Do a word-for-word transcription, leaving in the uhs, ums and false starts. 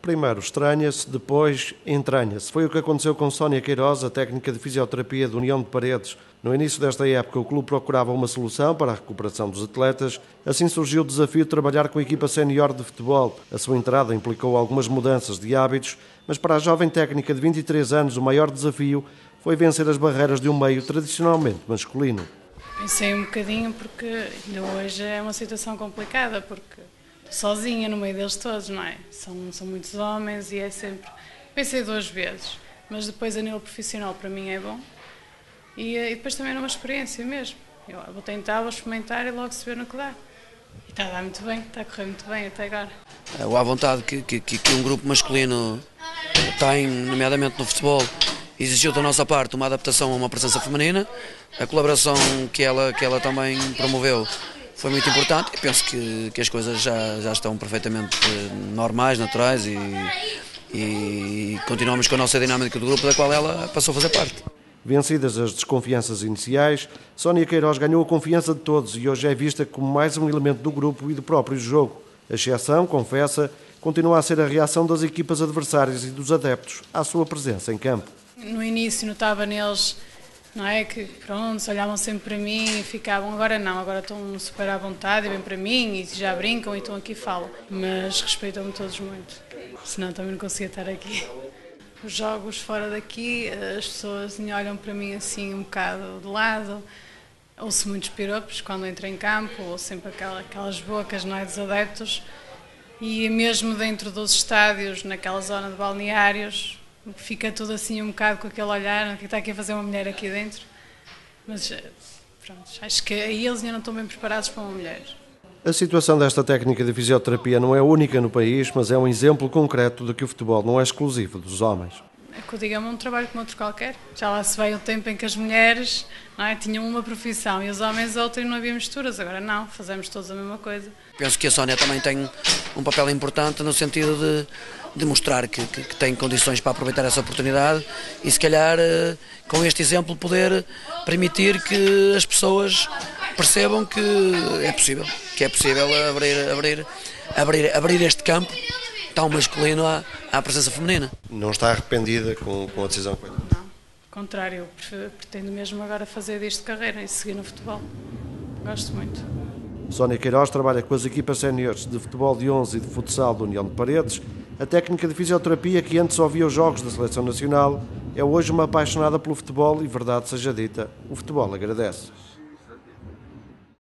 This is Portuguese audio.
Primeiro estranha-se, depois entranha-se. Foi o que aconteceu com Sónia Queiroz, a técnica de fisioterapia da União de Paredes. No início desta época, o clube procurava uma solução para a recuperação dos atletas. Assim surgiu o desafio de trabalhar com a equipa sénior de futebol. A sua entrada implicou algumas mudanças de hábitos, mas para a jovem técnica de vinte e três anos, o maior desafio foi vencer as barreiras de um meio tradicionalmente masculino. Pensei um bocadinho porque ainda hoje é uma situação complicada, porque estou sozinha no meio deles todos, não é? São, são muitos homens e é sempre... Pensei duas vezes, mas depois a nível profissional para mim é bom e, e depois também é uma experiência mesmo. Eu vou tentar, vou experimentar e logo se vê no que dá. E está a dar muito bem, está a correr muito bem até agora. O à vontade que, que, que um grupo masculino tem, nomeadamente no futebol, exigiu da nossa parte uma adaptação a uma presença feminina. A colaboração que ela, que ela também promoveu foi muito importante e penso que, que as coisas já, já estão perfeitamente normais, naturais e, e continuamos com a nossa dinâmica do grupo da qual ela passou a fazer parte. Vencidas as desconfianças iniciais, Sónia Queiroz ganhou a confiança de todos e hoje é vista como mais um elemento do grupo e do próprio jogo. A exceção, confessa, continua a ser a reação das equipas adversárias e dos adeptos à sua presença em campo. No início notava neles, não é, que pronto, olhavam sempre para mim e ficavam, agora não, agora estão super à vontade e vêm para mim e já brincam e estão aqui e falam, mas respeitam-me todos muito, senão também não conseguia estar aqui. Os jogos fora daqui, as pessoas olham para mim assim um bocado de lado, ouço muitos piropos quando entro em campo, ou sempre aquelas bocas, não é, dos adeptos, e mesmo dentro dos estádios, naquela zona de balneários, fica tudo assim um bocado com aquele olhar, que está aqui a fazer uma mulher aqui dentro, mas pronto, acho que aí eles ainda não estão bem preparados para uma mulher. A situação desta técnica de fisioterapia não é única no país, mas é um exemplo concreto de que o futebol não é exclusivo dos homens. É que eu digo, é um trabalho como outro qualquer. Já lá se veio o tempo em que as mulheres, não é, tinham uma profissão e os homens outra e não havia misturas, agora não, fazemos todos a mesma coisa. Penso que a Sónia também tem um papel importante no sentido de, de mostrar que, que, que tem condições para aproveitar essa oportunidade e se calhar com este exemplo poder permitir que as pessoas percebam que é possível, que é possível abrir, abrir, abrir, abrir este campo tão masculino à, à presença feminina. Não está arrependida com, com a decisão que foi? Não, ao contrário, eu pretendo mesmo agora fazer disto carreira e seguir no futebol. Gosto muito. Sónia Queiroz trabalha com as equipas séniores de futebol de onze e de futsal da União de Paredes. A técnica de fisioterapia que antes só via os jogos da Seleção Nacional é hoje uma apaixonada pelo futebol e, verdade seja dita, o futebol agradece.